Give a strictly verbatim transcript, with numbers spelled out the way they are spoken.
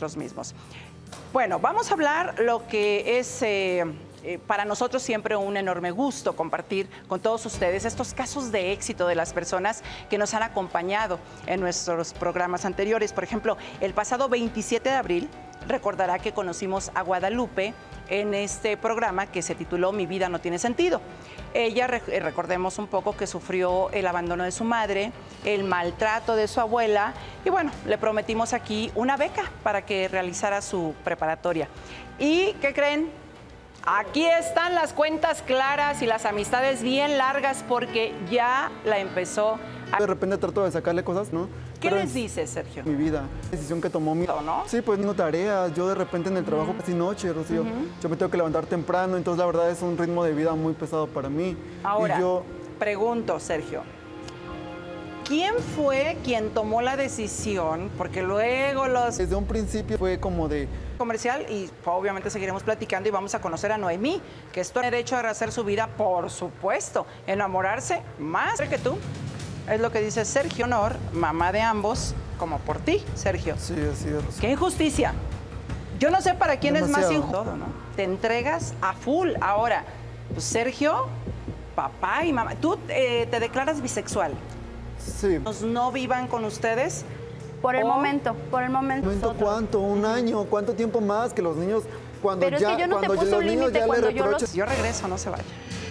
nosotros mismos. Bueno, vamos a hablar lo que es eh, eh, para nosotros siempre un enorme gusto compartir con todos ustedes estos casos de éxito de las personas que nos han acompañado en nuestros programas anteriores. Por ejemplo, el pasado veintisiete de abril, recordará que conocimos a Guadalupe en este programa que se tituló Mi vida no tiene sentido. Ella, recordemos un poco, que sufrió el abandono de su madre, el maltrato de su abuela y bueno, le prometimos aquí una beca para que realizara su preparatoria. ¿Y qué creen? Aquí están las cuentas claras y las amistades bien largas porque ya la empezó a... De repente trato de sacarle cosas, ¿no? ¿Qué Pero les dices, Sergio? Mi vida, decisión que tomó mi... ¿No? Sí, pues no tareas, yo de repente en el trabajo uh-huh. casi noche, Rocío. Uh-huh. Yo me tengo que levantar temprano, entonces la verdad es un ritmo de vida muy pesado para mí. Ahora, y yo... pregunto, Sergio, ¿quién fue quien tomó la decisión? Porque luego los... Desde un principio fue como de... comercial y obviamente seguiremos platicando y vamos a conocer a Noemí, que es todo derecho a rehacer su vida, por supuesto, enamorarse más que tú. Es lo que dice Sergio Honor, mamá de ambos, como por ti, Sergio. Sí, así es. ¡Qué injusticia! Yo no sé para quién Demasiado. Es más injusto, ¿no? Te entregas a full. Ahora, pues Sergio, papá y mamá, tú eh, te declaras bisexual. Sí. ¿No vivan con ustedes? Por el o... momento, por el momento. ¿Momento cuánto? ¿Un año? ¿Cuánto tiempo más que los niños cuando Pero ya es que yo no cuando te puse los un niños límite ya cuando le yo reproches? los... Yo regreso, no se vaya.